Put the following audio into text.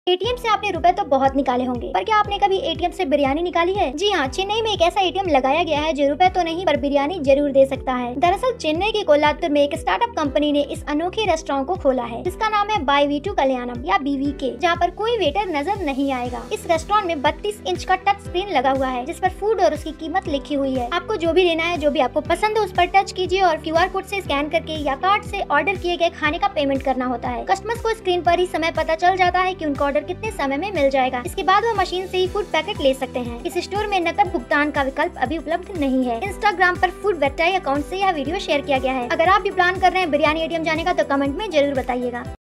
ATM से आपने रुपए तो बहुत निकाले होंगे, पर क्या आपने कभी एटीएम से बिरयानी निकाली है? जी हाँ, चेन्नई में एक ऐसा एटीएम लगाया गया है जो रुपए तो नहीं पर बिरयानी जरूर दे सकता है। दरअसल चेन्नई के कोल्लातुर में एक स्टार्टअप कंपनी ने इस अनोखे रेस्टोरेंट को खोला है, जिसका नाम है बाई वी2 कल्याणम या BVK, जहाँ पर कोई वेटर नजर नहीं आएगा। इस रेस्टोरेंट में 32 इंच का टच स्क्रीन लगा हुआ है, जिस पर फूड और उसकी कीमत लिखी हुई है। आपको जो भी लेना है, जो भी आपको पसंद है, उस पर टच कीजिए और QR कोड से स्कैन करके या कार्ड से ऑर्डर किए गए खाने का पेमेंट करना होता है। कस्टमर्स को स्क्रीन पर ही समय पता चल जाता है कि उनका ऑर्डर कितने समय में मिल जाएगा। इसके बाद वो मशीन से ही फूड पैकेट ले सकते हैं। इस स्टोर में नकद भुगतान का विकल्प अभी उपलब्ध नहीं है। इंस्टाग्राम पर फूड वेबसाइट अकाउंट से यह वीडियो शेयर किया गया है। अगर आप भी प्लान कर रहे हैं बिरयानी एटीएम जाने का तो कमेंट में जरूर बताइएगा।